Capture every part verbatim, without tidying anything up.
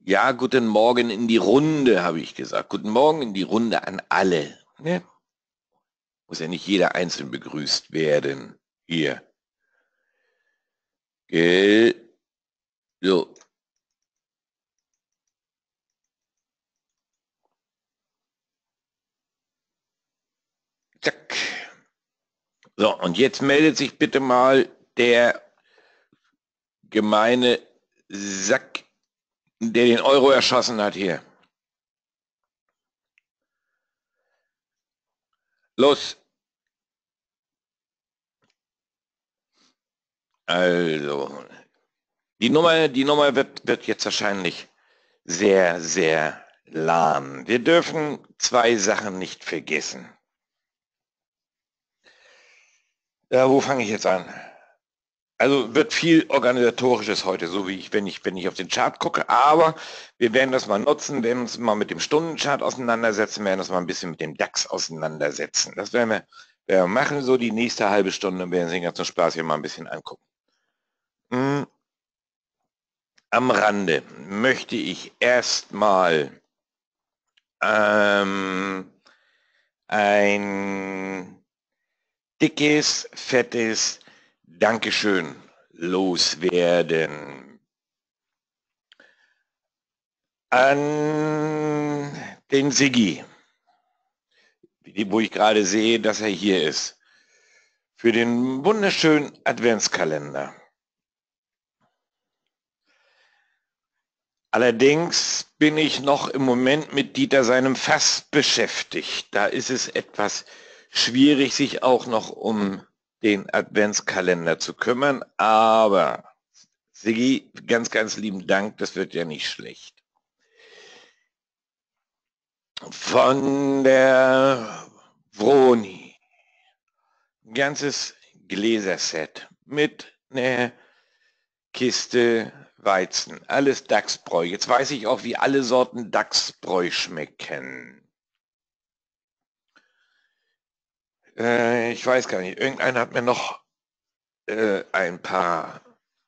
Ja, guten Morgen in die Runde, habe ich gesagt. Guten Morgen in die Runde an alle. Ne? Muss ja nicht jeder einzeln begrüßt werden. Hier. Gell? So. Zack. So, und jetzt meldet sich bitte mal der gemeine Sack, der den Euro erschossen hat hier. Los. Also, die Nummer, die Nummer wird, wird jetzt wahrscheinlich sehr, sehr lahm. Wir dürfen zwei Sachen nicht vergessen. Ja, wo fange ich jetzt an? Also wird viel Organisatorisches heute, so wie ich, wenn ich, wenn ich auf den Chart gucke, aber wir werden das mal nutzen, werden uns mal mit dem Stundenchart auseinandersetzen, werden uns mal ein bisschen mit dem DAX auseinandersetzen. Das werden wir, werden wir machen, so die nächste halbe Stunde und werden sich den ganzen Spaß hier mal ein bisschen angucken. Hm. Am Rande möchte ich erstmal ähm, ein dickes, fettes Dankeschön loswerden an den Siggi, wo ich gerade sehe, dass er hier ist, für den wunderschönen Adventskalender. Allerdings bin ich noch im Moment mit Dieter seinem Fass beschäftigt. Da ist es etwas schwierig, sich auch noch um den Adventskalender zu kümmern, aber Siggi, ganz, ganz lieben Dank, das wird ja nicht schlecht. Von der Vroni. Ein ganzes Gläserset mit einer Kiste Weizen. Alles Dachsbräu. Jetzt weiß ich auch, wie alle Sorten Dachsbräu schmecken. Äh, ich weiß gar nicht. Irgendeiner hat mir noch äh, ein paar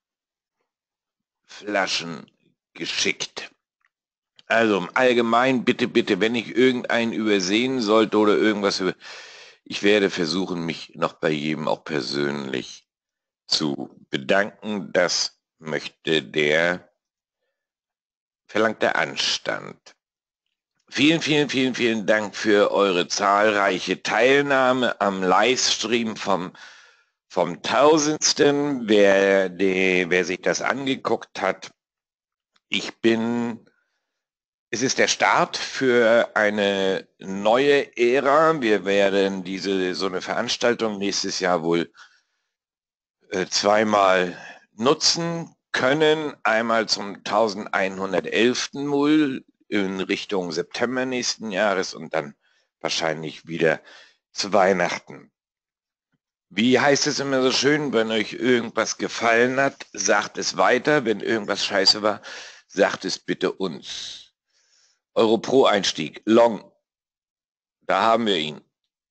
Flaschen geschickt. Also im Allgemeinen, bitte, bitte, wenn ich irgendeinen übersehen sollte oder irgendwas über... Ich werde versuchen, mich noch bei jedem auch persönlich zu bedanken. Das möchte der verlangte Anstand. Vielen, vielen, vielen, vielen Dank für eure zahlreiche Teilnahme am Livestream vom, vom Tausendsten. Wer, die, wer sich das angeguckt hat, ich bin... Es ist der Start für eine neue Ära. Wir werden diese so eine Veranstaltung nächstes Jahr wohl äh, zweimal nutzen können. Einmal zum elften Mul in Richtung September nächsten Jahres und dann wahrscheinlich wieder zu Weihnachten. Wie heißt es immer so schön, wenn euch irgendwas gefallen hat, sagt es weiter. Wenn irgendwas scheiße war, sagt es bitte uns. Euro-Pro-Einstieg, Long, da haben wir ihn.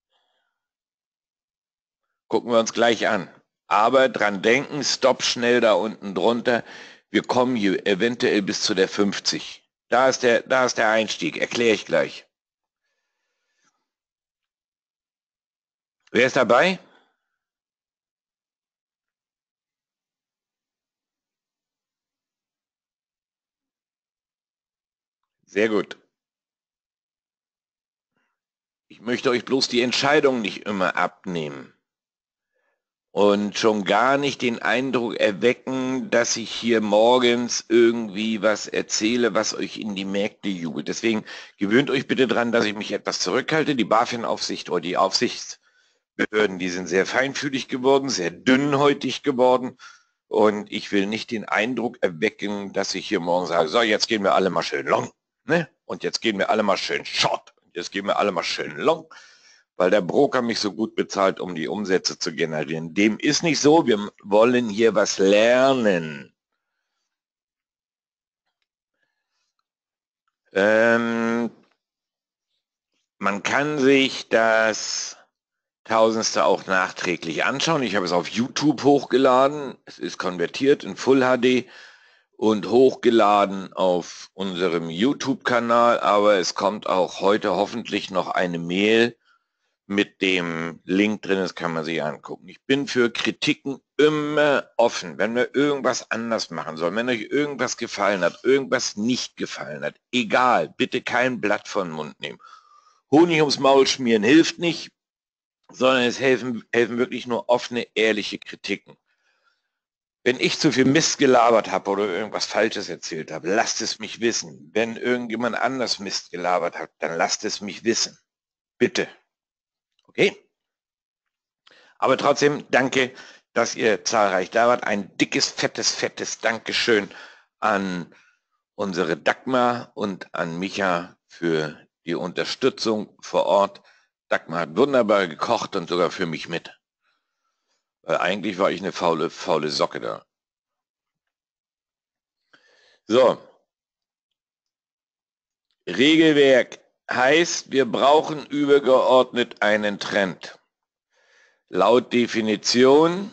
Gucken wir uns gleich an. Aber dran denken, stopp schnell da unten drunter. Wir kommen hier eventuell bis zu der fünfzig. Da ist der, da ist der Einstieg, erkläre ich gleich. Wer ist dabei? Sehr gut. Ich möchte euch bloß die Entscheidung nicht immer abnehmen. Und schon gar nicht den Eindruck erwecken, dass ich hier morgens irgendwie was erzähle, was euch in die Märkte jubelt. Deswegen gewöhnt euch bitte dran, dass ich mich etwas zurückhalte. Die BaFin-Aufsicht oder die Aufsichtsbehörden, die sind sehr feinfühlig geworden, sehr dünnhäutig geworden. Und ich will nicht den Eindruck erwecken, dass ich hier morgen sage, so, jetzt gehen wir alle mal schön long. Ne? Und jetzt gehen wir alle mal schön short. Und jetzt gehen wir alle mal schön long, weil der Broker mich so gut bezahlt, um die Umsätze zu generieren. Dem ist nicht so, wir wollen hier was lernen. Ähm, man kann sich das Tausendste auch nachträglich anschauen. Ich habe es auf YouTube hochgeladen. Es ist konvertiert in Full H D und hochgeladen auf unserem YouTube-Kanal, aber es kommt auch heute hoffentlich noch eine Mail mit dem Link drin, das kann man sich angucken. Ich bin für Kritiken immer offen, wenn wir irgendwas anders machen sollen, wenn euch irgendwas gefallen hat, irgendwas nicht gefallen hat, egal, bitte kein Blatt von den Mund nehmen. Honig ums Maul schmieren hilft nicht, sondern es helfen, helfen wirklich nur offene, ehrliche Kritiken. Wenn ich zu viel Mist gelabert habe oder irgendwas Falsches erzählt habe, lasst es mich wissen. Wenn irgendjemand anders Mist gelabert hat, dann lasst es mich wissen. Bitte. Okay? Aber trotzdem, danke, dass ihr zahlreich da wart. Ein dickes, fettes, fettes Dankeschön an unsere Dagmar und an Micha für die Unterstützung vor Ort. Dagmar hat wunderbar gekocht und sogar für mich mit. Weil eigentlich war ich eine faule, faule Socke da. So. Regelwerk heißt, wir brauchen übergeordnet einen Trend. Laut Definition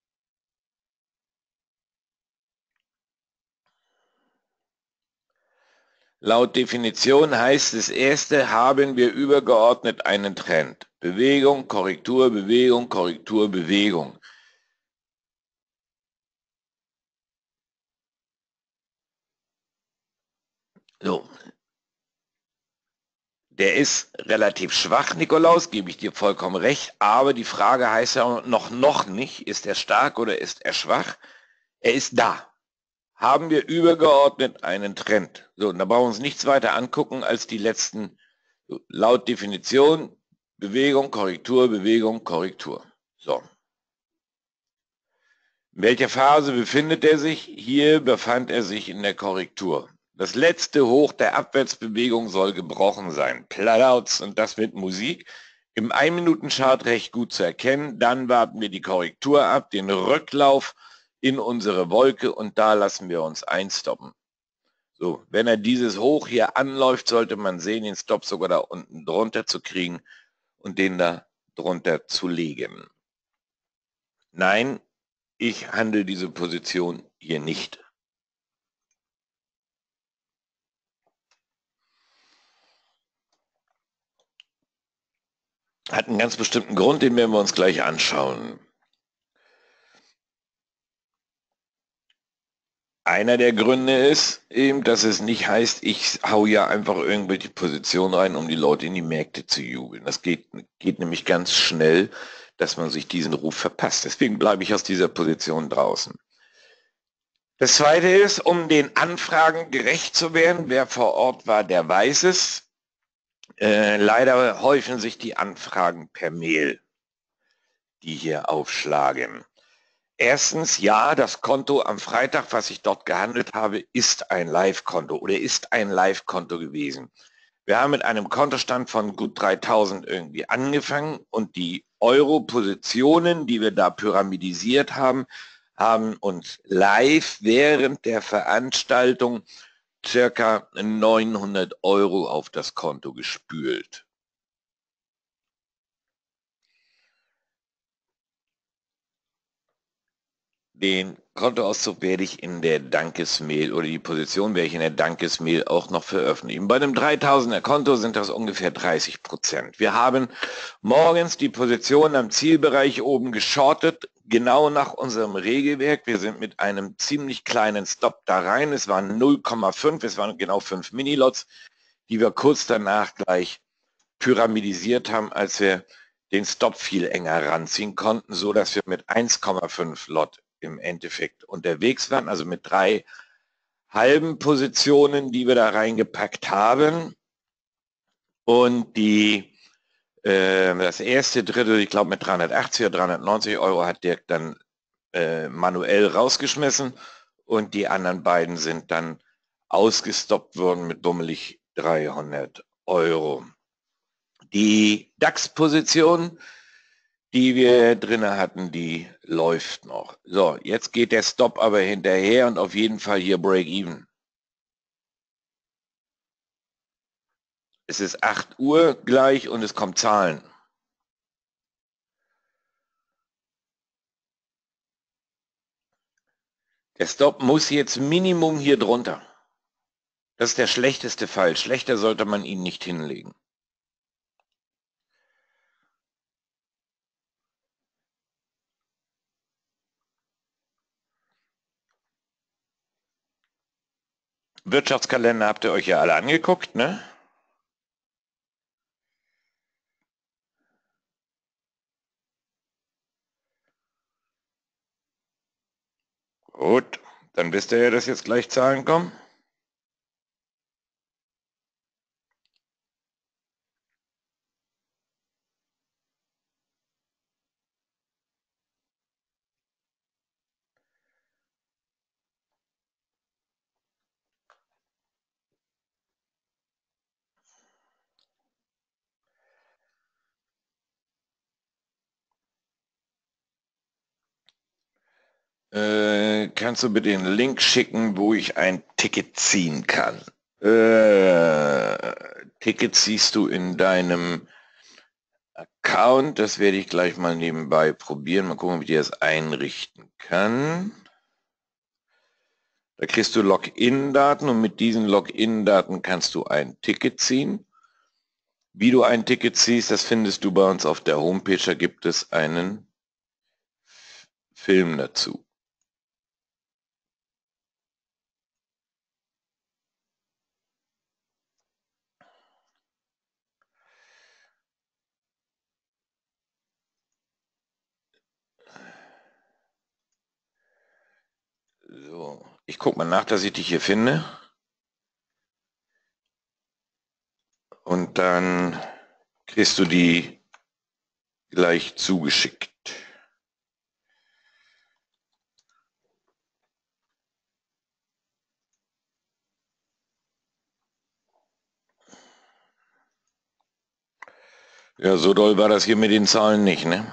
Laut Definition heißt das erste, haben wir übergeordnet einen Trend. Bewegung, Korrektur, Bewegung, Korrektur, Bewegung. So. Der ist relativ schwach, Nikolaus, gebe ich dir vollkommen recht, aber die Frage heißt ja noch, noch nicht, ist er stark oder ist er schwach? Er ist da. Haben wir übergeordnet einen Trend. So, und da brauchen wir uns nichts weiter angucken als die letzten, laut Definition, Bewegung, Korrektur, Bewegung, Korrektur. So. In welcher Phase befindet er sich? Hier befand er sich in der Korrektur. Das letzte Hoch der Abwärtsbewegung soll gebrochen sein. Plattouts und das mit Musik. Im ein-Minuten-Chart recht gut zu erkennen. Dann warten wir die Korrektur ab, den Rücklauf in unsere Wolke und da lassen wir uns einstoppen. So, wenn er dieses Hoch hier anläuft, sollte man sehen, den Stop sogar da unten drunter zu kriegen und den da drunter zu legen. Nein, ich handle diese Position hier nicht. Hat einen ganz bestimmten Grund, den werden wir uns gleich anschauen. Einer der Gründe ist eben, dass es nicht heißt, ich hau ja einfach irgendwelche Positionen rein, um die Leute in die Märkte zu jubeln. Das geht, geht nämlich ganz schnell, dass man sich diesen Ruf verpasst. Deswegen bleibe ich aus dieser Position draußen. Das Zweite ist, um den Anfragen gerecht zu werden, wer vor Ort war, der weiß es. Äh, leider häufen sich die Anfragen per Mail, die hier aufschlagen. Erstens, ja, das Konto am Freitag, was ich dort gehandelt habe, ist ein Live-Konto oder ist ein Live-Konto gewesen. Wir haben mit einem Kontostand von gut dreitausend irgendwie angefangen und die Euro-Positionen, die wir da pyramidisiert haben, haben uns live während der Veranstaltung circa neunhundert Euro auf das Konto gespült. Den Kontoauszug werde ich in der Dankesmail oder die Position werde ich in der Dankesmail auch noch veröffentlichen. Bei einem dreitausender Konto sind das ungefähr dreißig Prozent. Wir haben morgens die Position am Zielbereich oben geschortet, genau nach unserem Regelwerk. Wir sind mit einem ziemlich kleinen Stop da rein. Es waren null Komma fünf, es waren genau fünf Minilots, die wir kurz danach gleich pyramidisiert haben, als wir den Stop viel enger ranziehen konnten, so dass wir mit eins Komma fünf Lot im Endeffekt unterwegs waren, also mit drei halben Positionen, die wir da reingepackt haben. Und die, äh, das erste Drittel, ich glaube mit dreihundertachtzig oder dreihundertneunzig Euro hat Dirk dann äh, manuell rausgeschmissen und die anderen beiden sind dann ausgestoppt worden mit bummelig dreihundert Euro. Die DAX-Position, die wir drin hatten, die läuft noch. So, jetzt geht der Stop aber hinterher und auf jeden Fall hier Break-Even. Es ist acht Uhr gleich und es kommen Zahlen. Der Stop muss jetzt Minimum hier drunter. Das ist der schlechteste Fall. Schlechter sollte man ihn nicht hinlegen. Wirtschaftskalender habt ihr euch ja alle angeguckt, ne? Gut, dann wisst ihr ja, dass jetzt gleich Zahlen kommen. Äh, kannst du bitte den Link schicken, wo ich ein Ticket ziehen kann? Äh, Ticket ziehst du in deinem Account. Das werde ich gleich mal nebenbei probieren. Mal gucken, wie ich das einrichten kann. Da kriegst du Login-Daten und mit diesen Login-Daten kannst du ein Ticket ziehen. Wie du ein Ticket ziehst, das findest du bei uns auf der Homepage. Da gibt es einen Film dazu. So, ich gucke mal nach, dass ich dich hier finde. Und dann kriegst du die gleich zugeschickt. Ja, so doll war das hier mit den Zahlen nicht, ne?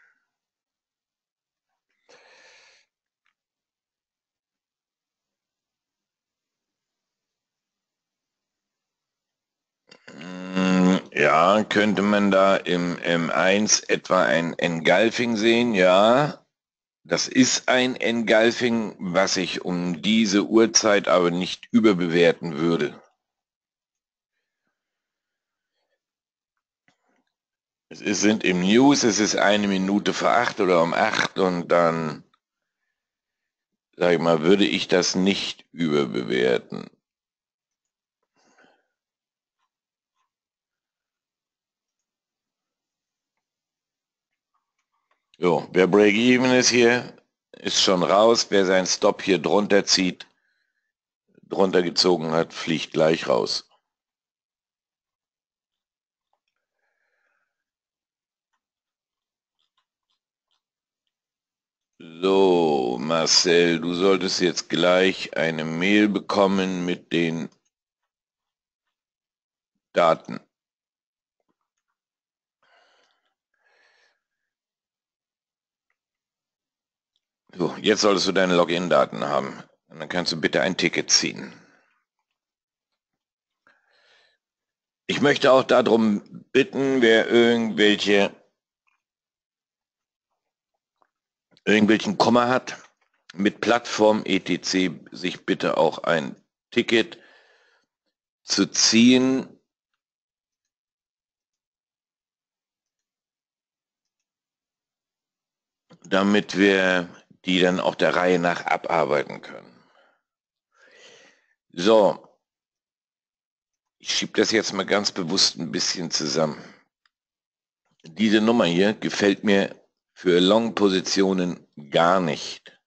Ja, könnte man da im M eins etwa ein Engulfing sehen? Ja, das ist ein Engulfing, was ich um diese Uhrzeit aber nicht überbewerten würde. Es ist, sind im News, es ist eine Minute vor acht oder um acht und dann, sag ich mal, würde ich das nicht überbewerten. So, wer Break-Even ist hier, ist schon raus. Wer seinen Stop hier drunter zieht, drunter gezogen hat, fliegt gleich raus. So, Marcel, du solltest jetzt gleich eine Mail bekommen mit den Daten. So, jetzt solltest du deine Login-Daten haben. Und dann kannst du bitte ein Ticket ziehen. Ich möchte auch darum bitten, wer irgendwelche irgendwelchen Kummer hat, mit Plattform et cetera sich bitte auch ein Ticket zu ziehen. Damit wir die dann auch der Reihe nach abarbeiten können. So, ich schiebe das jetzt mal ganz bewusst ein bisschen zusammen. Diese Nummer hier gefällt mir für Long-Positionen gar nicht.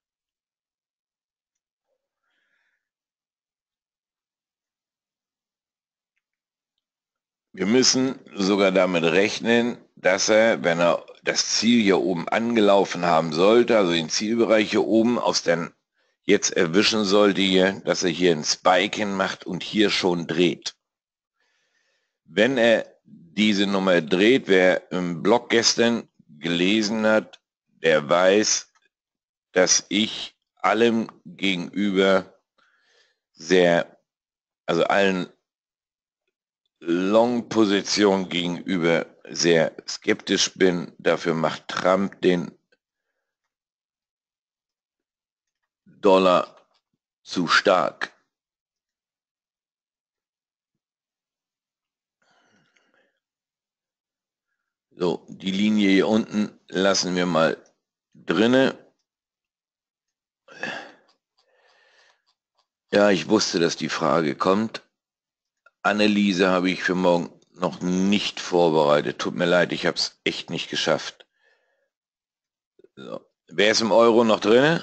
Wir müssen sogar damit rechnen, dass er, wenn er das Ziel hier oben angelaufen haben sollte, also den Zielbereich hier oben aus der jetzt erwischen sollte hier, dass er hier ein Spike hinmacht und hier schon dreht. Wenn er diese Nummer dreht, wer im Blog gestern gelesen hat, der weiß, dass ich allem gegenüber sehr, also allen Long-Positionen gegenüber sehr skeptisch bin. Dafür macht Trump den Dollar zu stark. So, die Linie hier unten lassen wir mal drinne. Ja, ich wusste, dass die Frage kommt. Anneliese habe ich für morgen noch nicht vorbereitet. Tut mir leid, ich habe es echt nicht geschafft. So. Wer ist im Euro noch drin?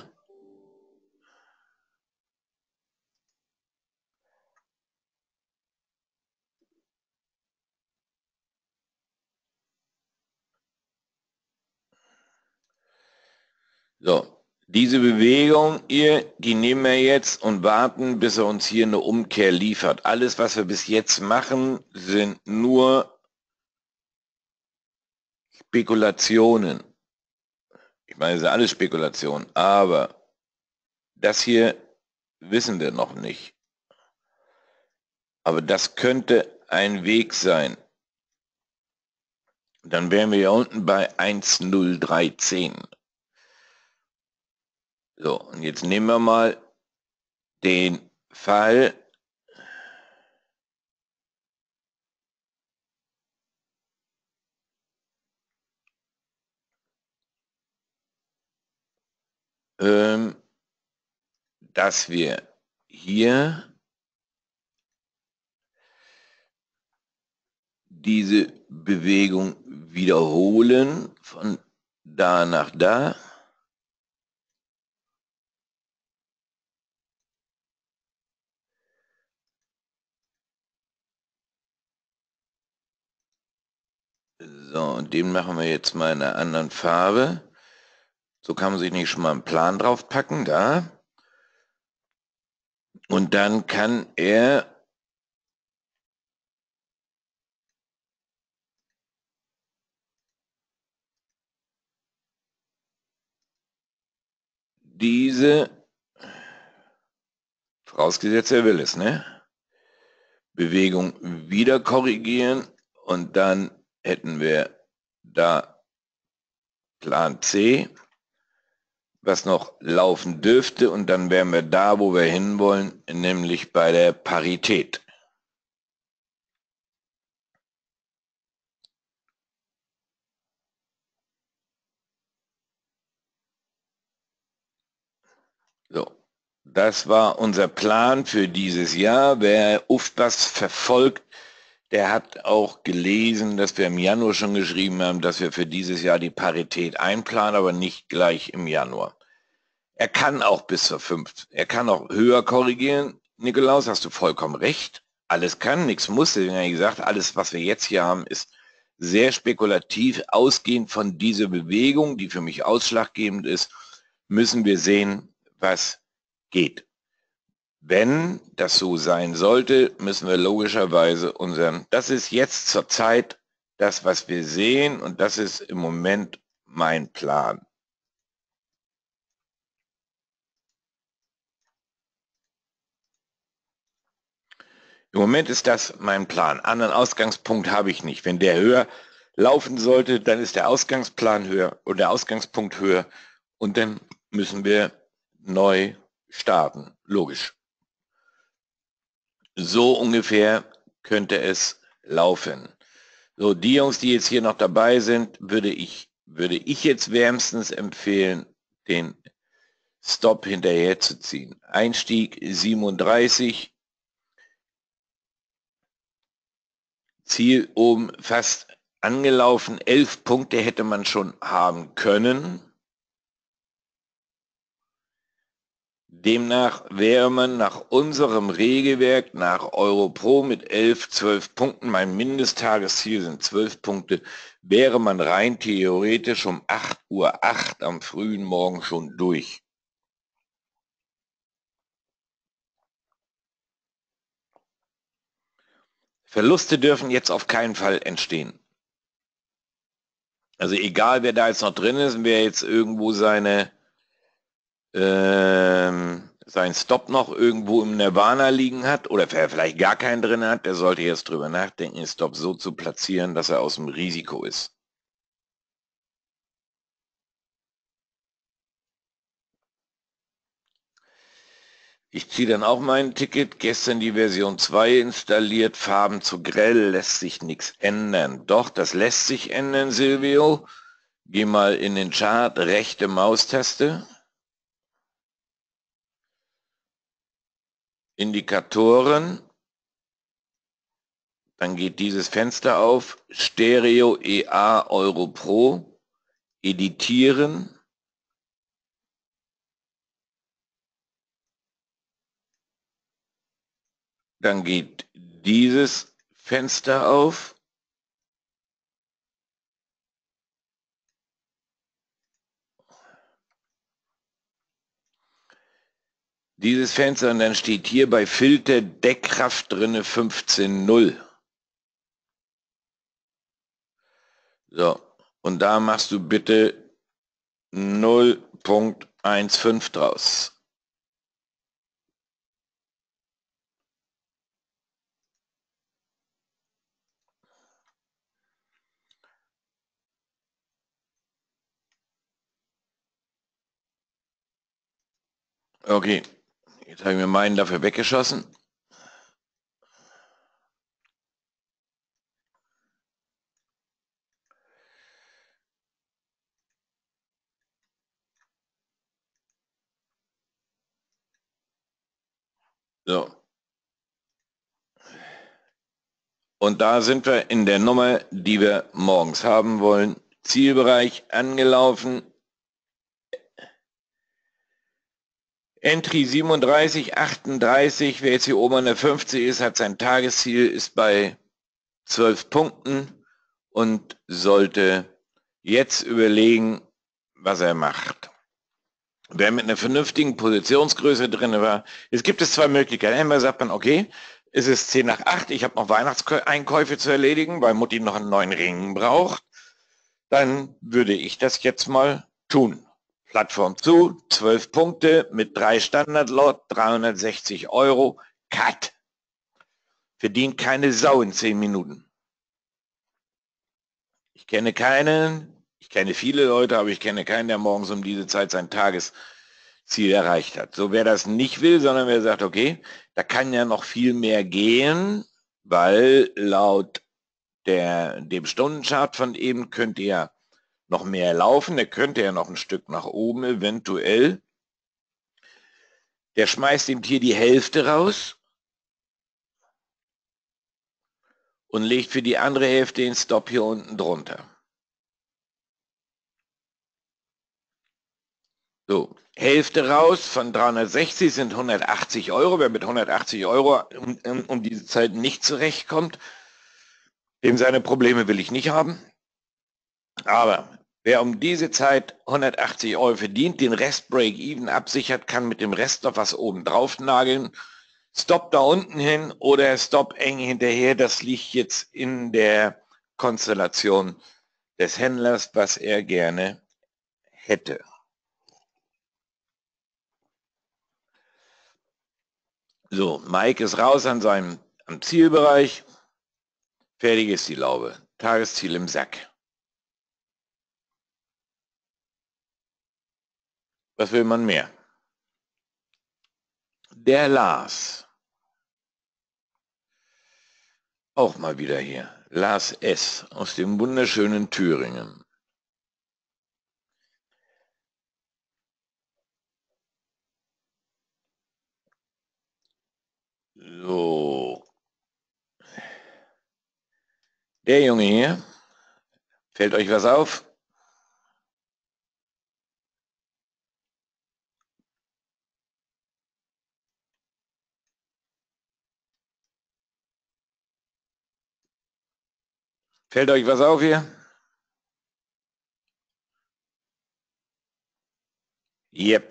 So, diese Bewegung hier, die nehmen wir jetzt und warten, bis er uns hier eine Umkehr liefert. Alles, was wir bis jetzt machen, sind nur Spekulationen. Ich meine, es sind alles Spekulationen, aber das hier wissen wir noch nicht. Aber das könnte ein Weg sein. Dann wären wir ja unten bei eins null drei zehn. So, und jetzt nehmen wir mal den Fall, ähm, dass wir hier diese Bewegung wiederholen von da nach da. So, und den machen wir jetzt mal in einer anderen Farbe. So kann man sich nicht schon mal einen Plan drauf packen, da. Und dann kann er diese, vorausgesetzt er will es, ne? Bewegung wieder korrigieren und dann hätten wir da Plan C, was noch laufen dürfte, und dann wären wir da, wo wir hinwollen, nämlich bei der Parität. So, das war unser Plan für dieses Jahr. Wer UFBAS verfolgt, der hat auch gelesen, dass wir im Januar schon geschrieben haben, dass wir für dieses Jahr die Parität einplanen, aber nicht gleich im Januar. Er kann auch bis zur fünf, er kann auch höher korrigieren. Nikolaus, hast du vollkommen recht. Alles kann, nichts muss. Deswegen habe ich gesagt, alles, was wir jetzt hier haben, ist sehr spekulativ. Ausgehend von dieser Bewegung, die für mich ausschlaggebend ist, müssen wir sehen, was geht. Wenn das so sein sollte, müssen wir logischerweise unseren, das ist jetzt zur Zeit das, was wir sehen, und das ist im Moment mein Plan. Im Moment ist das mein Plan. Anderen Ausgangspunkt habe ich nicht. Wenn der höher laufen sollte, dann ist der Ausgangsplan höher und der Ausgangspunkt höher, und dann müssen wir neu starten. Logisch. So ungefähr könnte es laufen. So, die Jungs, die jetzt hier noch dabei sind, würde ich, würde ich jetzt wärmstens empfehlen, den Stop hinterher zu ziehen. Einstieg siebenunddreißig, Ziel oben fast angelaufen, elf Punkte hätte man schon haben können. Demnach wäre man nach unserem Regelwerk, nach Europro mit elf, zwölf Punkten, mein Mindesttagesziel sind zwölf Punkte, wäre man rein theoretisch um acht Uhr acht am frühen Morgen schon durch. Verluste dürfen jetzt auf keinen Fall entstehen. Also egal, wer da jetzt noch drin ist, wer jetzt irgendwo seine ähm, sein Stop noch irgendwo im Nirvana liegen hat oder wer vielleicht gar keinen drin hat, der sollte jetzt drüber nachdenken, den Stop so zu platzieren, dass er aus dem Risiko ist. Ich ziehe dann auch mein Ticket, gestern die Version zwei installiert, Farben zu grell, lässt sich nichts ändern. Doch, das lässt sich ändern, Silvio. Geh mal in den Chart, rechte Maustaste, Indikatoren, dann geht dieses Fenster auf, Stereo E A Euro Pro, editieren, dann geht dieses Fenster auf, dieses Fenster und dann steht hier bei Filter Deckkraft drinne fünfzehn null. So, und da machst du bitte null Komma fünfzehn draus. Okay, jetzt habe ich mir meinen dafür weggeschossen. So. Und da sind wir in der Nummer, die wir morgens haben wollen. Zielbereich angelaufen. Entry siebenunddreißig, achtunddreißig. Wer jetzt hier oben an der fünfzig ist, hat sein Tagesziel, ist bei zwölf Punkten und sollte jetzt überlegen, was er macht. Wer mit einer vernünftigen Positionsgröße drin war, es gibt es zwei Möglichkeiten. Einmal sagt man, okay, es ist zehn nach acht, ich habe noch Weihnachtseinkäufe zu erledigen, weil Mutti noch einen neuen Ring braucht. Dann würde ich das jetzt mal tun. Plattform zu, zwölf Punkte mit drei Standardlot, dreihundertsechzig Euro, Cut. Verdient keine Sau in zehn Minuten. Ich kenne keinen, ich kenne viele Leute, aber ich kenne keinen, der morgens um diese Zeit sein Tagesziel erreicht hat. So, wer das nicht will, sondern wer sagt, okay, da kann ja noch viel mehr gehen, weil laut der, dem Stundenchart von eben könnte ja noch mehr laufen, der könnte ja noch ein Stück nach oben eventuell. Der schmeißt ihm hier die Hälfte raus und legt für die andere Hälfte den Stop hier unten drunter. So, Hälfte raus von dreihundertsechzig sind hundertachtzig Euro. Wer mit hundertachtzig Euro um, um, um diese Zeit nicht zurechtkommt, dem seine Probleme will ich nicht haben. Aber wer um diese Zeit hundertachtzig Euro verdient, den Rest Break-Even absichert, kann mit dem Rest noch was oben drauf nageln. Stop da unten hin oder Stop eng hinterher, das liegt jetzt in der Konstellation des Händlers, was er gerne hätte. So, Mike ist raus an seinem am Zielbereich. Fertig ist die Laube. Tagesziel im Sack. Was will man mehr? Der Lars. Auch mal wieder hier. Lars S. aus dem wunderschönen Thüringen. So. Der Junge hier. Fällt euch was auf? Fällt euch was auf hier? Yep.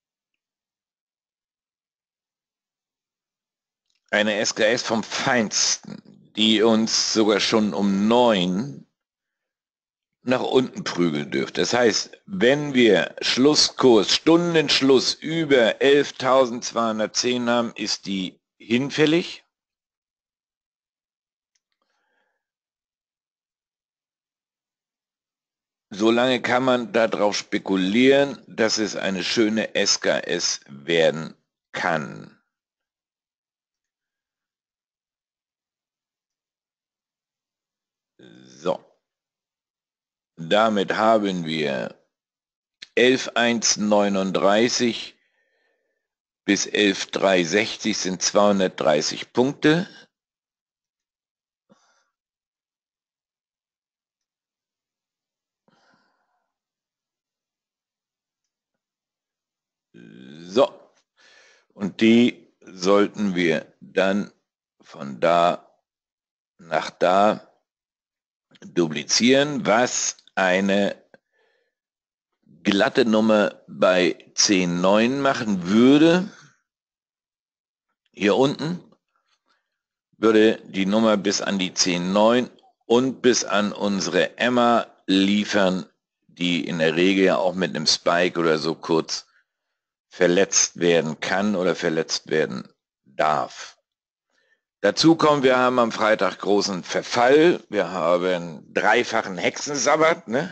Eine S K S vom Feinsten, die uns sogar schon um neun nach unten prügeln dürfte. Das heißt, wenn wir Schlusskurs, Stundenschluss über elftausendzweihundertzehn haben, ist die hinfällig. Solange kann man darauf spekulieren, dass es eine schöne S K S werden kann. So, damit haben wir elf Komma eins neununddreißig bis elf Komma dreihundertsechzig sind zweihundertdreißig Punkte. So, und die sollten wir dann von da nach da duplizieren, was eine glatte Nummer bei zehn Komma neun machen würde. Hier unten würde die Nummer bis an die zehn Komma neun und bis an unsere Emma liefern, die in der Regel ja auch mit einem Spike oder so kurz verletzt werden kann oder verletzt werden darf. Dazu kommen, wir haben am Freitag großen Verfall, wir haben dreifachen Hexensabbat, ne?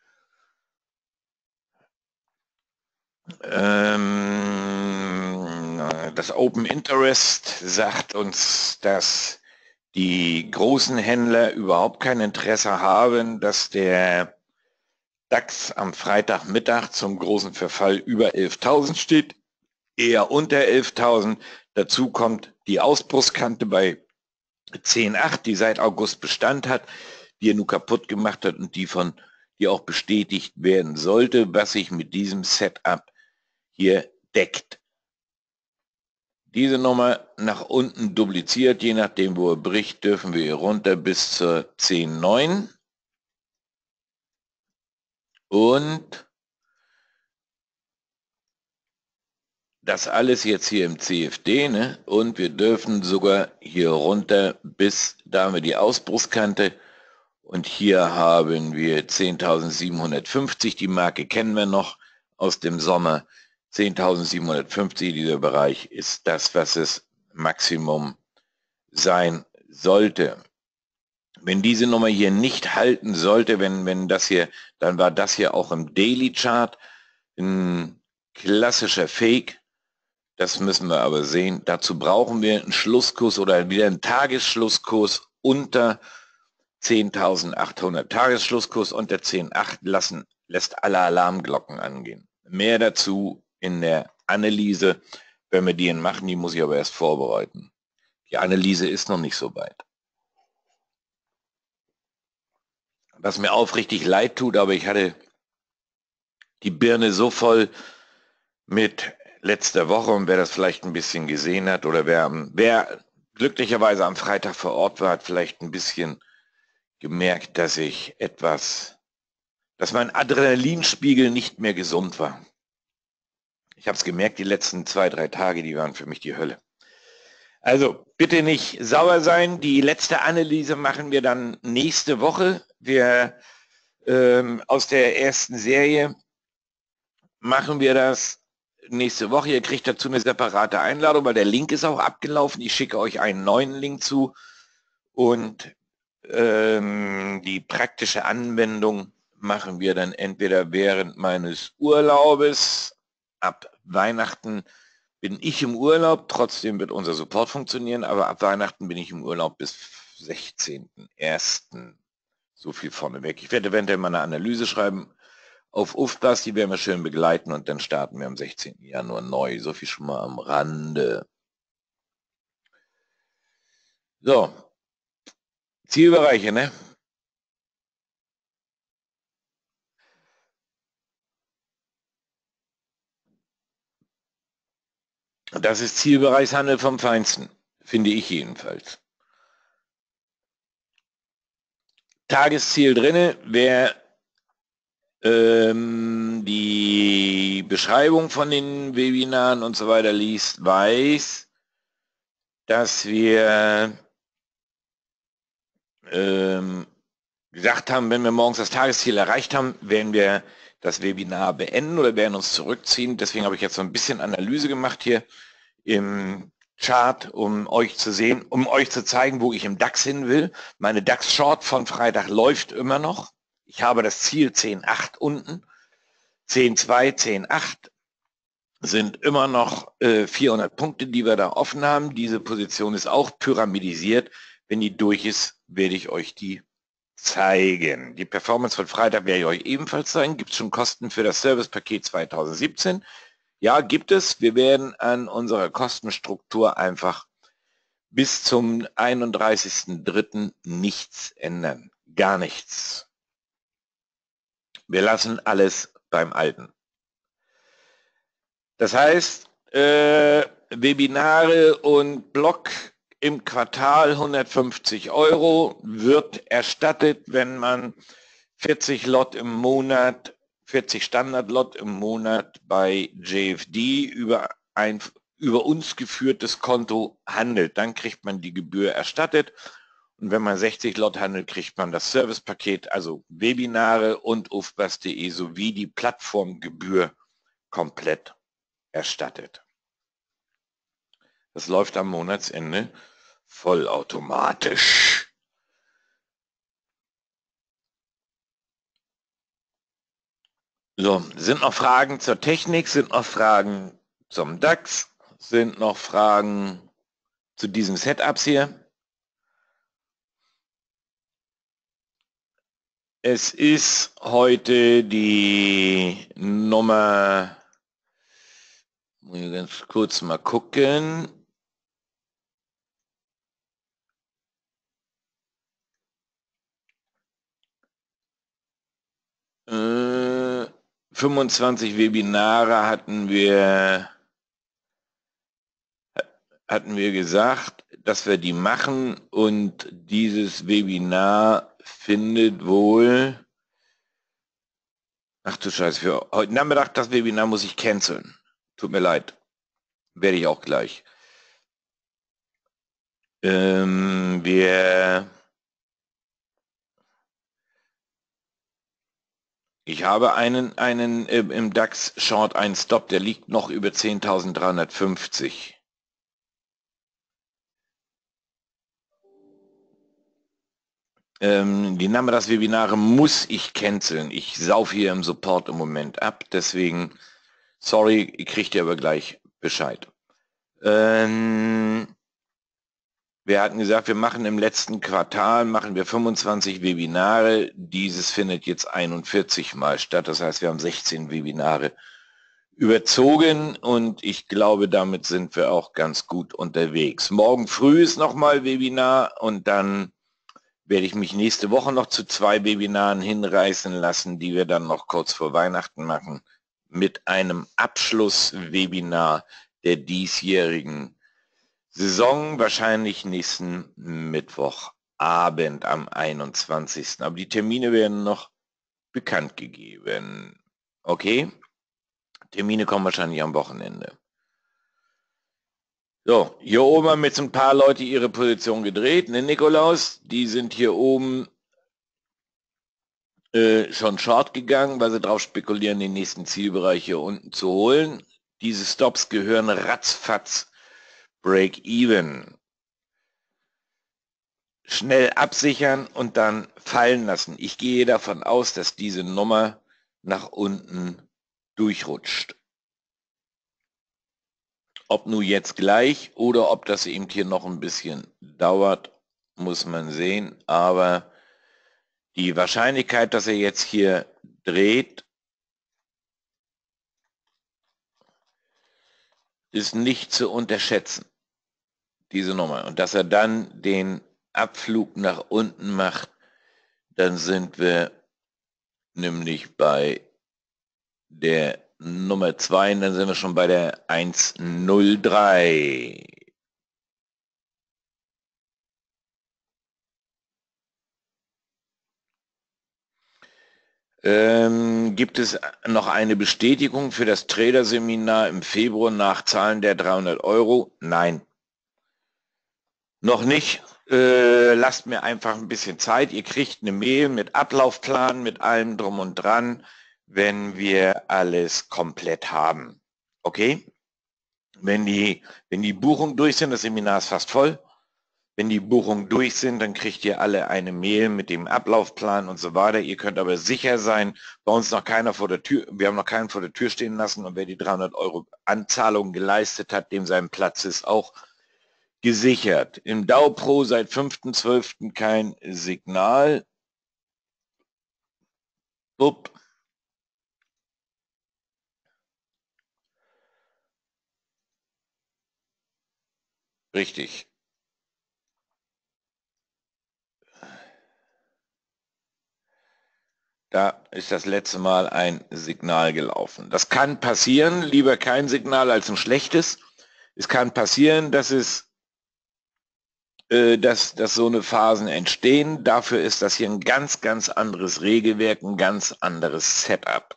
Ähm, das Open Interest sagt uns, dass die großen Händler überhaupt kein Interesse haben, dass der DAX am Freitagmittag zum großen Verfall über elftausend steht, eher unter elftausend. Dazu kommt die Ausbruchskante bei zehn Komma acht, die seit August Bestand hat, die er nur kaputt gemacht hat und die von die auch bestätigt werden sollte, was sich mit diesem Setup hier deckt. Diese Nummer nach unten dupliziert, je nachdem wo er bricht, dürfen wir hier runter bis zur zehn Komma neun. Und das alles jetzt hier im C F D, ne? Und wir dürfen sogar hier runter bis, da haben wir die Ausbruchskante und hier haben wir zehntausendsiebenhundertfünfzig, die Marke kennen wir noch aus dem Sommer. zehntausendsiebenhundertfünfzig, dieser Bereich ist das, was es Maximum sein sollte. Wenn diese Nummer hier nicht halten sollte, wenn, wenn das hier, dann war das hier auch im Daily Chart ein klassischer Fake. Das müssen wir aber sehen. Dazu brauchen wir einen Schlusskurs oder wieder einen Tagesschlusskurs unter zehntausendachthundert. Tagesschlusskurs unter zehn Komma acht lassen, lässt alle Alarmglocken angehen. Mehr dazu in der Analyse. Wenn wir die machen, die muss ich aber erst vorbereiten. Die Analyse ist noch nicht so weit. Was mir aufrichtig leid tut, aber ich hatte die Birne so voll mit letzter Woche und wer das vielleicht ein bisschen gesehen hat oder wer, wer glücklicherweise am Freitag vor Ort war, hat vielleicht ein bisschen gemerkt, dass ich etwas, dass mein Adrenalinspiegel nicht mehr gesund war. Ich habe es gemerkt, die letzten zwei, drei Tage, die waren für mich die Hölle. Also bitte nicht sauer sein. Die letzte Analyse machen wir dann nächste Woche. Wir ähm, aus der ersten Serie machen wir das nächste Woche. Ihr kriegt dazu eine separate Einladung, weil der Link ist auch abgelaufen. Ich schicke euch einen neuen Link zu und ähm, die praktische Anwendung machen wir dann entweder während meines Urlaubes. Ab Weihnachten bin ich im Urlaub, trotzdem wird unser Support funktionieren, aber ab Weihnachten bin ich im Urlaub bis sechzehnten ersten So viel vorneweg. Ich werde eventuell mal eine Analyse schreiben auf U F B A S, die werden wir schön begleiten und dann starten wir am sechzehnten Januar neu. So viel schon mal am Rande. So, Zielbereiche, ne? Das ist Zielbereichshandel vom Feinsten, finde ich jedenfalls. Tagesziel drinne, wer ähm, die Beschreibung von den Webinaren und so weiter liest, weiß, dass wir ähm, gesagt haben, wenn wir morgens das Tagesziel erreicht haben, werden wir das Webinar beenden oder werden uns zurückziehen. Deswegen habe ich jetzt so ein bisschen Analyse gemacht hier im Chart, um euch zu sehen, um euch zu zeigen, wo ich im DAX hin will. Meine DAX-Short von Freitag läuft immer noch. Ich habe das Ziel zehn Komma acht unten, zehn Komma zwei, zehn Komma acht. sind immer noch äh, vierhundert Punkte, die wir da offen haben. Diese Position ist auch pyramidisiert. Wenn die durch ist, werde ich euch die zeigen. Die Performance von Freitag werde ich euch ebenfalls zeigen. Gibt es schon Kosten für das Servicepaket zweitausendsiebzehn? Ja, gibt es. Wir werden an unserer Kostenstruktur einfach bis zum einunddreißigsten dritten nichts ändern. Gar nichts. Wir lassen alles beim Alten. Das heißt, äh, Webinare und Blog im Quartal hundertfünfzig Euro wird erstattet, wenn man vierzig Lot im Monat, vierzig Standard-Lot im Monat bei J F D über ein über uns geführtes Konto handelt. Dann kriegt man die Gebühr erstattet. Und wenn man sechzig Lot handelt, kriegt man das Servicepaket, also Webinare und ufbas punkt de sowie die Plattformgebühr komplett erstattet. Das läuft am Monatsende vollautomatisch. So, sind noch Fragen zur Technik, sind noch Fragen zum DAX, sind noch Fragen zu diesen Setups hier? Es ist heute die Nummer, muss ich ganz kurz mal gucken. Äh, fünfundzwanzig Webinare hatten wir, hatten wir gesagt, dass wir die machen, und dieses Webinar findet wohl, ach du Scheiße, für heute Nachmittag das Webinar muss ich canceln. Tut mir leid. Werde ich auch gleich. Ähm, wir, ich habe einen, einen äh, im DAX Short, einen Stop, der liegt noch über zehntausenddreihundertfünfzig. Ähm, die Name des Webinare muss ich canceln. Ich sauf hier im Support im Moment ab, deswegen, sorry, kriegt ihr aber gleich Bescheid. Ähm, wir hatten gesagt, wir machen im letzten Quartal, machen wir fünfundzwanzig Webinare. Dieses findet jetzt einundvierzig Mal statt. Das heißt, wir haben sechzehn Webinare überzogen, und ich glaube, damit sind wir auch ganz gut unterwegs. Morgen früh ist nochmal Webinar, und dann werde ich mich nächste Woche noch zu zwei Webinaren hinreißen lassen, die wir dann noch kurz vor Weihnachten machen, mit einem Abschlusswebinar der diesjährigen Saison, wahrscheinlich nächsten Mittwochabend am einundzwanzigsten Aber die Termine werden noch bekannt gegeben. Okay? Termine kommen wahrscheinlich am Wochenende. So, hier oben haben jetzt ein paar Leute ihre Position gedreht, ne Nikolaus? Die sind hier oben äh, schon short gegangen, weil sie darauf spekulieren, den nächsten Zielbereich hier unten zu holen. Diese Stops gehören ratzfatz Break-Even. Schnell absichern und dann fallen lassen. Ich gehe davon aus, dass diese Nummer nach unten durchrutscht. Ob nur jetzt gleich oder ob das eben hier noch ein bisschen dauert, muss man sehen. Aber die Wahrscheinlichkeit, dass er jetzt hier dreht, ist nicht zu unterschätzen, diese Nummer. Und dass er dann den Abflug nach unten macht, dann sind wir nämlich bei der Nummer zwei, und dann sind wir schon bei der eins null drei. Ähm, gibt es noch eine Bestätigung für das Trader-Seminar im Februar nach Zahlen der dreihundert Euro? Nein. Noch nicht. Äh, lasst mir einfach ein bisschen Zeit. Ihr kriegt eine Mail mit Ablaufplan, mit allem drum und dran, wenn wir alles komplett haben. Okay? Wenn die, wenn die Buchungen durch sind, das Seminar ist fast voll. Wenn die Buchungen durch sind, dann kriegt ihr alle eine Mail mit dem Ablaufplan und so weiter. Ihr könnt aber sicher sein, bei uns noch keiner vor der Tür, wir haben noch keinen vor der Tür stehen lassen und wer die dreihundert Euro Anzahlung geleistet hat, dem sein Platz ist auch gesichert. Im Dow Pro seit fünften zwölften kein Signal. Upp. Richtig. Da ist das letzte Mal ein Signal gelaufen. Das kann passieren, lieber kein Signal als ein schlechtes. Es kann passieren, dass es, äh, dass, dass so eine Phasen entstehen. Dafür ist das hier ein ganz, ganz anderes Regelwerk, ein ganz anderes Setup.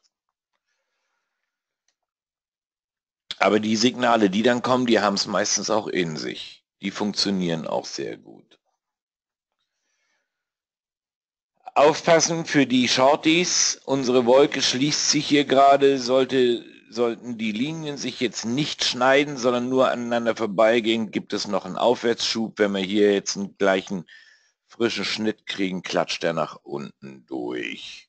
Aber die Signale, die dann kommen, die haben es meistens auch in sich. Die funktionieren auch sehr gut. Aufpassen für die Shorties. Unsere Wolke schließt sich hier gerade. Sollte, sollten die Linien sich jetzt nicht schneiden, sondern nur aneinander vorbeigehen, gibt es noch einen Aufwärtsschub. Wenn wir hier jetzt einen gleichen frischen Schnitt kriegen, klatscht er nach unten durch.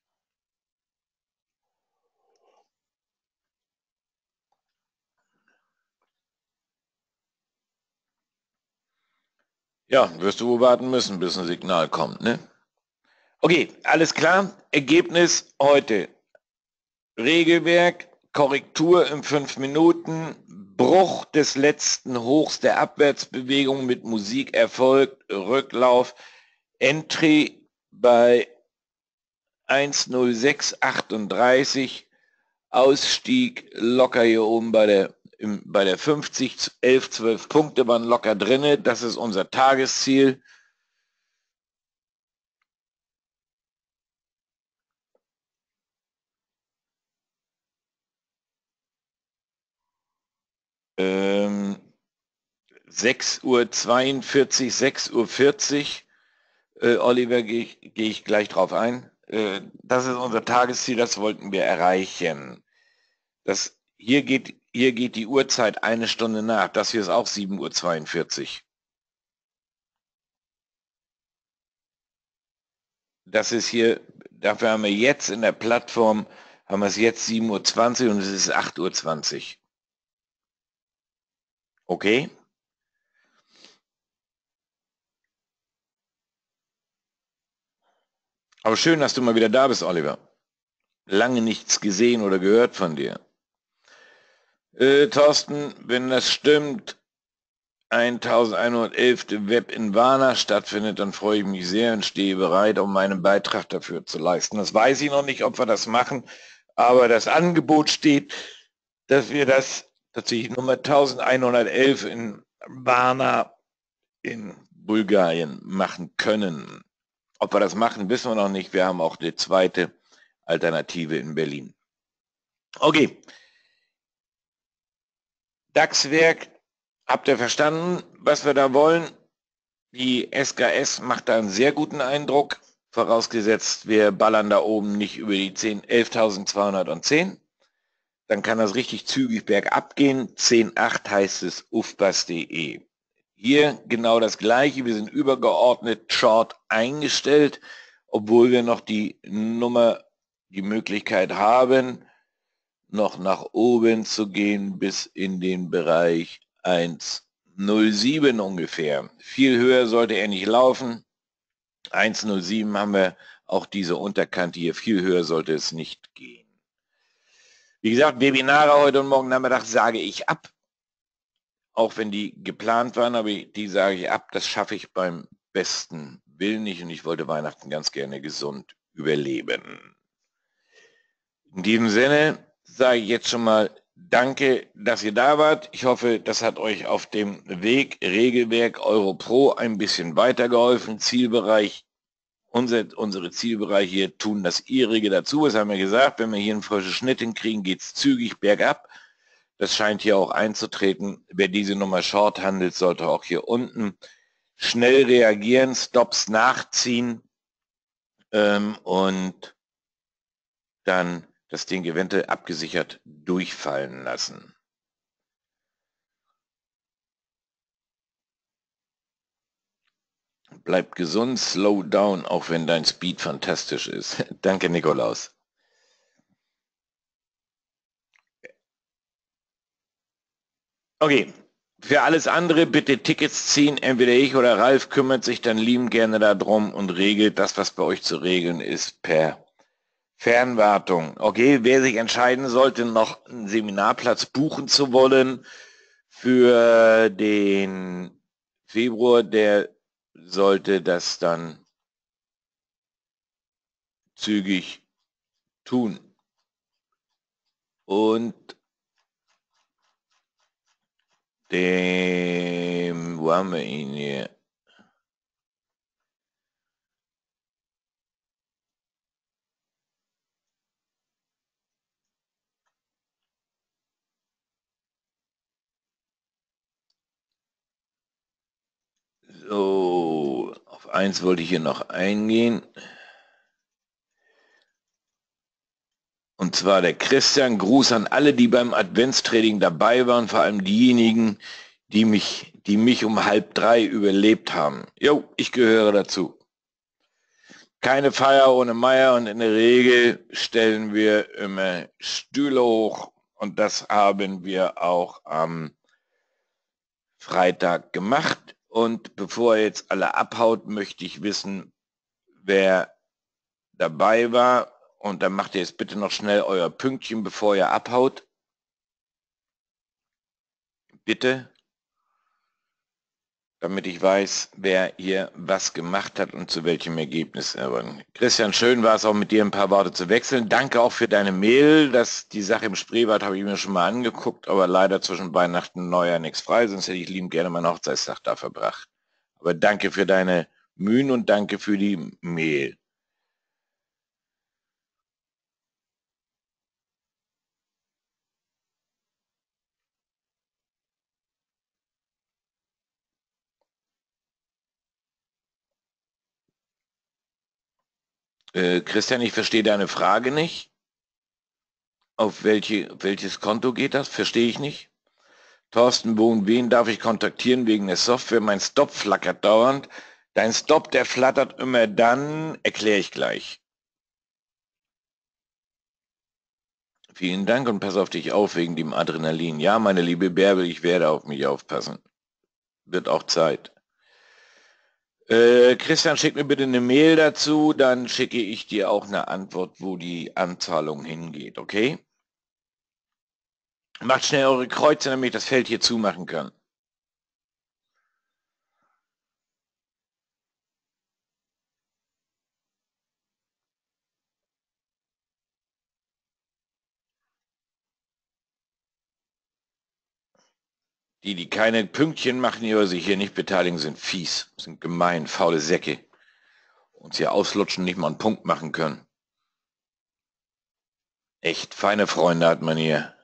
Ja, wirst du wohl warten müssen, bis ein Signal kommt, ne? Okay, alles klar. Ergebnis heute. Regelwerk, Korrektur in fünf Minuten, Bruch des letzten Hochs der Abwärtsbewegung mit Musik erfolgt, Rücklauf, Entry bei eins null sechs achtunddreißig, Ausstieg locker hier oben bei der, im, bei der fünfzig, elf, zwölf Punkte waren locker drinne, das ist unser Tagesziel. Ähm, sechs Uhr zweiundvierzig, sechs Uhr vierzig. Äh, Oliver, gehe ich, geh ich gleich drauf ein. Äh, das ist unser Tagesziel, das wollten wir erreichen. Das, hier, geht, hier geht die Uhrzeit eine Stunde nach. Das hier ist auch sieben Uhr zweiundvierzig. Das ist hier, dafür haben wir jetzt in der Plattform, haben wir es jetzt sieben Uhr zwanzig und es ist acht Uhr zwanzig. Okay? Aber schön, dass du mal wieder da bist, Oliver. Lange nichts gesehen oder gehört von dir. Äh, Thorsten, wenn das stimmt, elfhundertelf. Web in Warna stattfindet, dann freue ich mich sehr und stehe bereit, um meinen Beitrag dafür zu leisten. Das weiß ich noch nicht, ob wir das machen, aber das Angebot steht, dass wir das tatsächlich Nummer elfhundertelf in Varna in Bulgarien machen können. Ob wir das machen, wissen wir noch nicht. Wir haben auch die zweite Alternative in Berlin. Okay. DAX-Werk, habt ihr verstanden, was wir da wollen? Die S K S macht da einen sehr guten Eindruck, vorausgesetzt wir ballern da oben nicht über die elftausendzweihundertzehn. Dann kann das richtig zügig bergab gehen. zehn Komma acht heißt es ufbas punkt de. Hier genau das gleiche, wir sind übergeordnet Short eingestellt, obwohl wir noch die Nummer, die Möglichkeit haben, noch nach oben zu gehen bis in den Bereich eins Komma null sieben ungefähr. Viel höher sollte er nicht laufen. eins Komma null sieben haben wir auch diese Unterkante hier. Viel höher sollte es nicht gehen. Wie gesagt, Webinare heute und morgen Nachmittag sage ich ab. Auch wenn die geplant waren, aber die sage ich ab. Das schaffe ich beim besten Willen nicht und ich wollte Weihnachten ganz gerne gesund überleben. In diesem Sinne sage ich jetzt schon mal danke, dass ihr da wart. Ich hoffe, das hat euch auf dem Weg Regelwerk EuroPro ein bisschen weitergeholfen. Zielbereich, unser, unsere Zielbereiche hier tun das ihrige dazu. Was haben wir gesagt? Wenn wir hier einen frischen Schnitt hinkriegen, geht es zügig bergab. Das scheint hier auch einzutreten. Wer diese Nummer Short handelt, sollte auch hier unten schnell reagieren, Stops nachziehen ähm, und dann das Ding eventuell abgesichert durchfallen lassen. Bleib gesund, slow down, auch wenn dein Speed fantastisch ist. Danke, Nikolaus. Okay, für alles andere bitte Tickets ziehen. Entweder ich oder Ralf kümmert sich dann liebend gerne darum und regelt das, was bei euch zu regeln ist, per Fernwartung. Okay, wer sich entscheiden sollte, noch einen Seminarplatz buchen zu wollen für den Februar, der sollte das dann zügig tun. Und dem, wo haben wir ihn hier? So, auf eins wollte ich hier noch eingehen. Und zwar der Christian, Gruß an alle, die beim Adventstraining dabei waren, vor allem diejenigen, die mich, die mich um halb drei überlebt haben. Jo, ich gehöre dazu. Keine Feier ohne Meier und in der Regel stellen wir immer Stühle hoch und das haben wir auch am Freitag gemacht. Und bevor jetzt alle abhaut, möchte ich wissen, wer dabei war. Und dann macht ihr jetzt bitte noch schnell euer Pünktchen, bevor ihr abhaut. Bitte. Damit ich weiß, wer hier was gemacht hat und zu welchem Ergebnis. Aber Christian, schön war es auch mit dir ein paar Worte zu wechseln. Danke auch für deine Mail. Das, die Sache im Spreewald habe ich mir schon mal angeguckt, aber leider zwischen Weihnachten und Neujahr nichts frei, sonst hätte ich liebend gerne meinen Hochzeitstag da verbracht. Aber danke für deine Mühen und danke für die Mail. Äh, Christian, ich verstehe deine Frage nicht. Auf welche, auf welches Konto geht das? Verstehe ich nicht. Thorsten Bohn, wen darf ich kontaktieren wegen der Software? Mein Stop flackert dauernd. Dein Stop, der flattert immer dann, erkläre ich gleich. Vielen Dank und pass auf dich auf wegen dem Adrenalin. Ja, meine liebe Bärbel, ich werde auf mich aufpassen. Wird auch Zeit. Äh, Christian, schick mir bitte eine Mail dazu, dann schicke ich dir auch eine Antwort, wo die Anzahlung hingeht, okay? Macht schnell eure Kreuze, damit ich das Feld hier zumachen kann. Die, die keine Pünktchen machen, die oder sich hier nicht beteiligen, sind fies, sind gemein, faule Säcke. Uns hier auslutschen, nicht mal einen Punkt machen können. Echt feine Freunde hat man hier.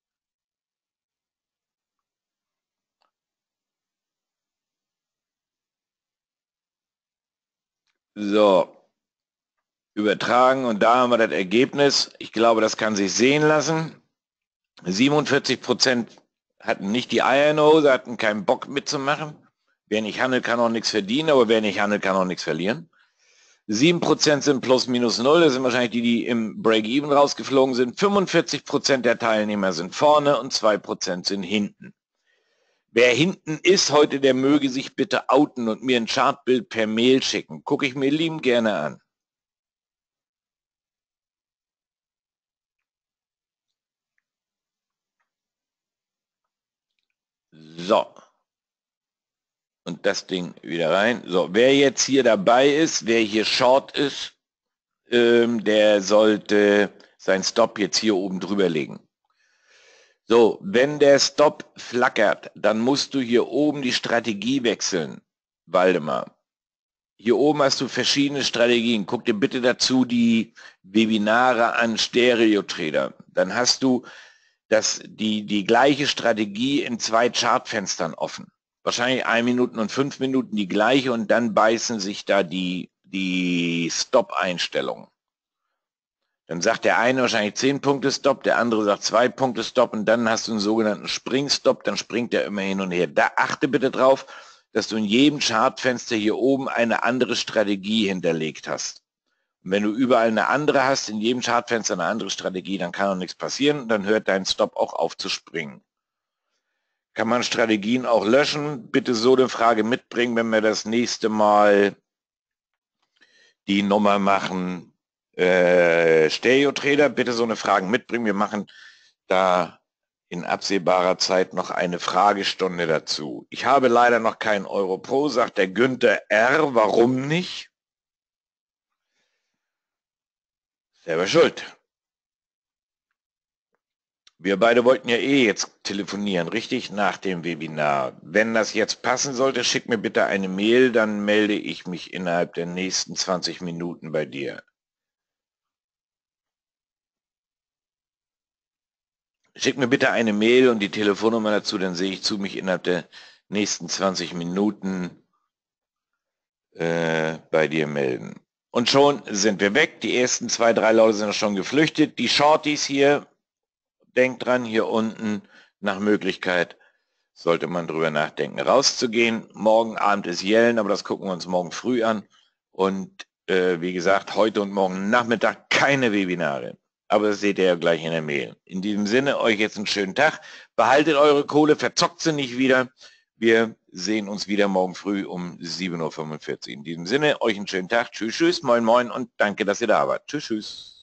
So, übertragen und da haben wir das Ergebnis. Ich glaube, das kann sich sehen lassen. siebenundvierzig Prozent hatten nicht die Eier in der Hose, hatten keinen Bock mitzumachen. Wer nicht handelt, kann auch nichts verdienen, aber wer nicht handelt, kann auch nichts verlieren. sieben Prozent sind plus minus null, das sind wahrscheinlich die, die im Break-Even rausgeflogen sind. fünfundvierzig Prozent der Teilnehmer sind vorne und zwei Prozent sind hinten. Wer hinten ist heute, der möge sich bitte outen und mir ein Chartbild per Mail schicken. Gucke ich mir liebend gerne an. So. Und das Ding wieder rein. So, wer jetzt hier dabei ist, wer hier Short ist, ähm, der sollte sein Stop jetzt hier oben drüber legen. So, wenn der Stop flackert, dann musst du hier oben die Strategie wechseln, Waldemar. Hier oben hast du verschiedene Strategien. Guck dir bitte dazu die Webinare an Stereo Trader. Dann hast du das, die, die gleiche Strategie in zwei Chartfenstern offen. Wahrscheinlich ein Minuten und fünf Minuten die gleiche und dann beißen sich da die, die Stop-Einstellungen. Dann sagt der eine wahrscheinlich zehn Punkte Stop, der andere sagt zwei Punkte Stop und dann hast du einen sogenannten Spring-Stop, dann springt der immer hin und her. Da achte bitte drauf, dass du in jedem Chartfenster hier oben eine andere Strategie hinterlegt hast. Und wenn du überall eine andere hast, in jedem Chartfenster eine andere Strategie, dann kann auch nichts passieren, dann hört dein Stop auch auf zu springen. Kann man Strategien auch löschen? Bitte so eine Frage mitbringen, wenn wir das nächste Mal die Nummer machen. Äh, Stereo-Trader, bitte so eine Frage mitbringen. Wir machen da in absehbarer Zeit noch eine Fragestunde dazu. Ich habe leider noch keinen Euro Pro, sagt der Günther R. Warum nicht? Selber schuld. Wir beide wollten ja eh jetzt telefonieren, richtig? Nach dem Webinar. Wenn das jetzt passen sollte, schick mir bitte eine Mail, dann melde ich mich innerhalb der nächsten zwanzig Minuten bei dir. Schick mir bitte eine Mail und die Telefonnummer dazu, dann sehe ich zu, mich innerhalb der nächsten zwanzig Minuten äh, bei dir melden. Und schon sind wir weg. Die ersten zwei, drei Leute sind schon geflüchtet. Die Shorties hier, denkt dran, hier unten nach Möglichkeit sollte man drüber nachdenken, rauszugehen. Morgen Abend ist Yellen, aber das gucken wir uns morgen früh an. Und äh, wie gesagt, heute und morgen Nachmittag keine Webinare. Aber das seht ihr ja gleich in der Mail. In diesem Sinne, euch jetzt einen schönen Tag. Behaltet eure Kohle, verzockt sie nicht wieder. Wir sehen uns wieder morgen früh um sieben Uhr fünfundvierzig. In diesem Sinne, euch einen schönen Tag. Tschüss, tschüss, moin, moin und danke, dass ihr da wart. Tschüss, tschüss.